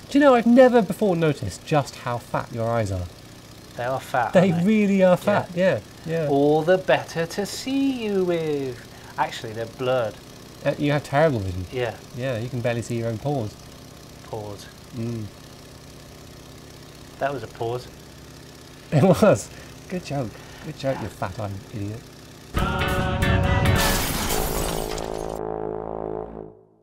Do you know, I've never before noticed just how fat your eyes are. They are fat. They aren't really are fat, yeah. All the better to see you with. Actually, they're blurred. You have terrible vision. Yeah. Yeah, you can barely see your own paws. Pause. Mm. That was a pause. It was. Good joke. Good joke, you fat-eyed idiot.